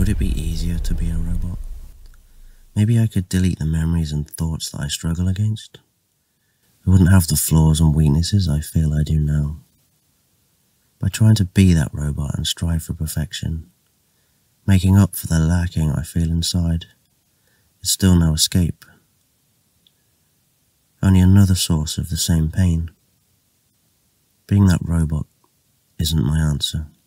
Would it be easier to be a robot? Maybe I could delete the memories and thoughts that I struggle against. I wouldn't have the flaws and weaknesses I feel I do now. By trying to be that robot and strive for perfection, making up for the lacking I feel inside, it's still no escape. Only another source of the same pain. Being that robot isn't my answer.